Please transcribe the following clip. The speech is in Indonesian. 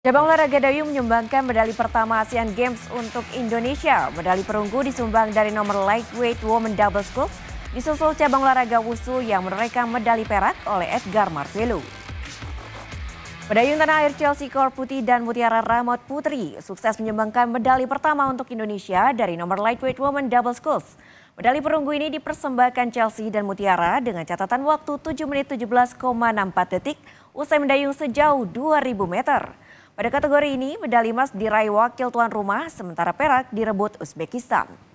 Cabang olahraga dayung menyumbangkan medali pertama Asian Games untuk Indonesia. Medali perunggu disumbang dari nomor lightweight women double sculls, disusul cabang olahraga wusu yang menorehkan medali perak oleh Edgar Marvelo. Pedayung tanah air Chelsea Kor Putih dan Mutiara Ramot Putri sukses menyumbangkan medali pertama untuk Indonesia dari nomor lightweight women double sculls. Medali perunggu ini dipersembahkan Chelsea dan Mutiara dengan catatan waktu 7 menit 17,64 detik usai mendayung sejauh 2.000 meter. Pada kategori ini, medali emas diraih wakil tuan rumah, sementara perak direbut Uzbekistan.